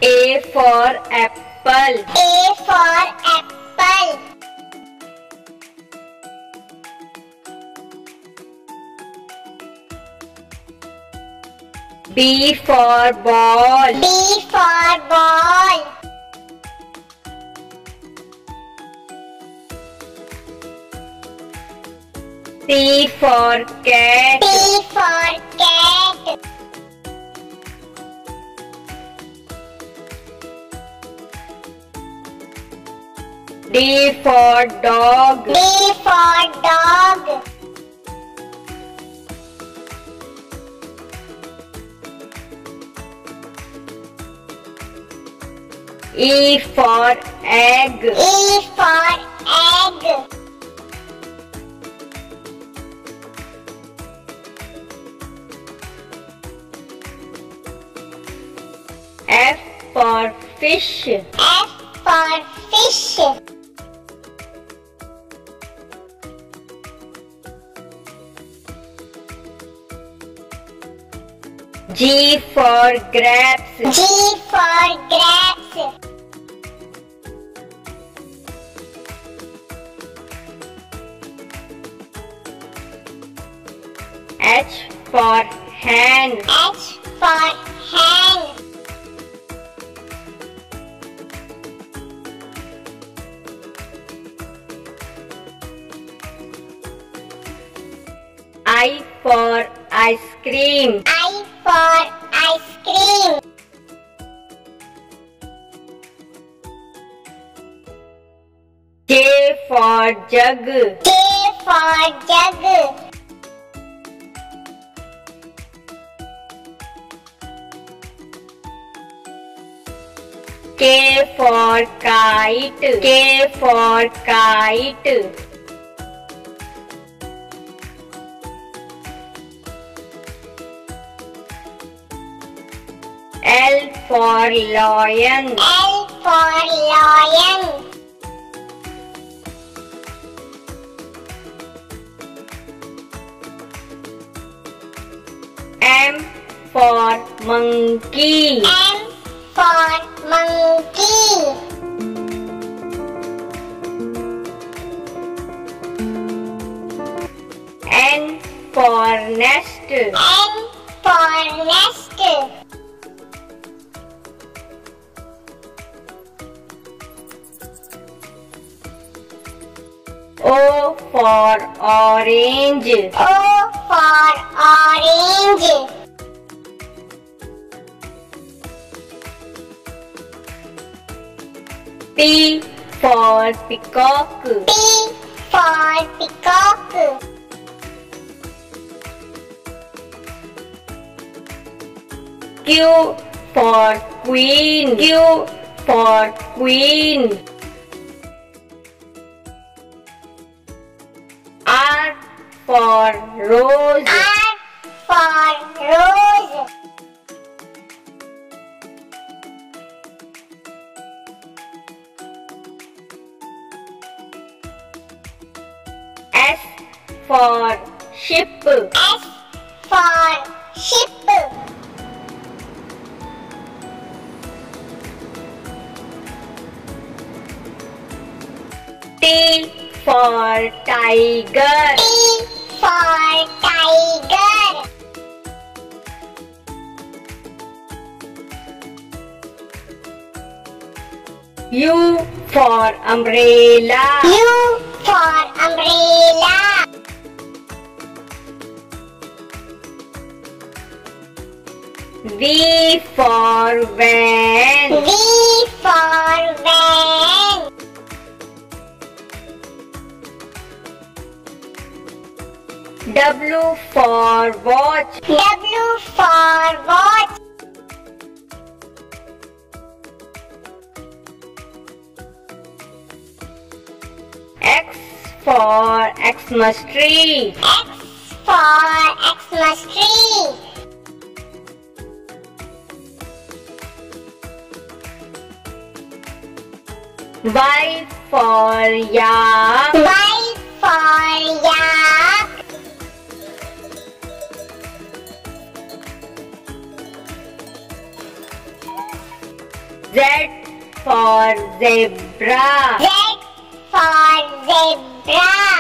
A for apple. A for apple. B for ball. B for ball. C for cat. C for cat. D for dog. D for dog. E for egg. E for egg. F for fish. F for fish. G for grapes. G for grapes. H for hen. H for hen. I for ice cream. I for ice cream. J for jug. J for jug. K for kite. K for kite. L for lion. L for lion. M for monkey. M for monkey. N for nest. N for nest. O for orange. O for orange. P for peacock. P for peacock. Q for queen. Q for queen. R for rose. R for rose. S for ship. S for ship. T for tiger. T for tiger. U for umbrella. U for umbrella. V for van. V for van. W for watch. W for watch. X for Xmas tree. X for Xmas tree. Y for yak. Y for yak. Z for zebra. Z for zebra.